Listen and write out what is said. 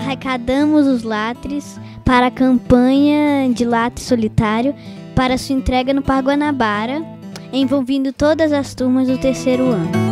arrecadamos os latres para a campanha de latre solitário para sua entrega no Parque Guanabara, envolvendo todas as turmas do terceiro ano.